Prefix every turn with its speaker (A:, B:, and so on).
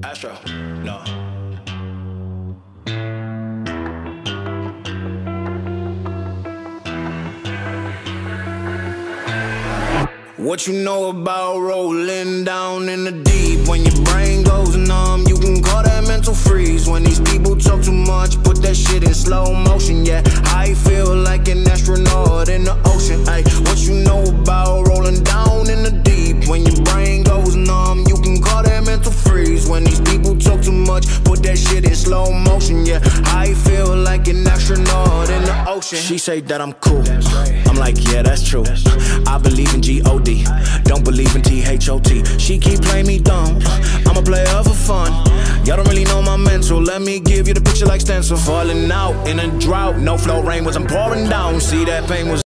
A: Astro, no. What you know about rolling down in the deep? When your brain goes numb, you can call that mental freeze. When these people talk too much, put that shit in slow motion. Yeah, I feel like an astronaut in the ocean. Ay, what you know about rolling down in the deep? When your brain goes numb, you can call that mental freeze. When these people talk too much, put that shit in slow motion. Yeah, I feel like an astronaut in the ocean. She say that I'm cool, I'm like, yeah, that's true. I believe in G-O-D, don't believe in T-H-O-T. She keep playing me dumb, I'm a player for fun. Y'all don't really know my mental, let me give you the picture like stencil. Falling out in a drought, no flow rain wasn't pouring down. See that pain was